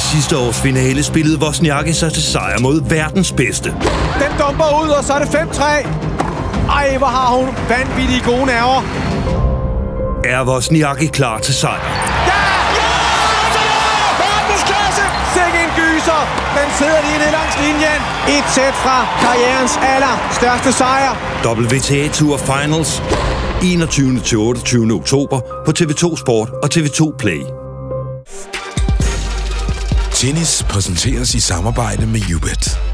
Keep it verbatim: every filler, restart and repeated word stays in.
sidste års finale spillede Wozniacki sig til sejr mod verdens bedste. Den dumper ud, og så er det fem tre. Ej, hvor har hun vanvittige gode nerver. Er Wozniacki klar til sejr? Ja! Ja! Verdensklasse! Sikke en gyser! Den sidder lige ned langs linjen. Et sæt fra karrierens aller største sejr. W T A Tour Finals enogtyvende til otteogtyvende oktober på T V to Sport og T V to Play. Tennis præsenteres i samarbejde med YouBet.